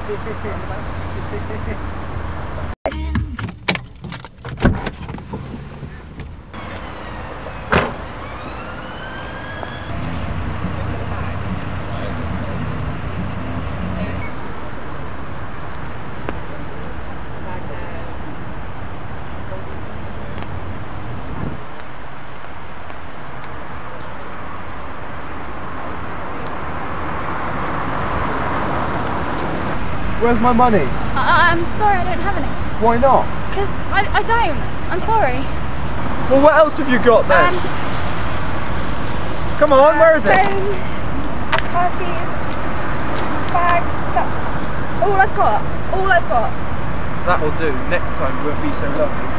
Where's my money? I'm sorry, I don't have any. Why not? Because I don't. I'm sorry. Well, what else have you got then? Come on, where is it? Phone, car keys, bags, stuff. All I've got. All I've got. That'll do. Next time won't be so lovely.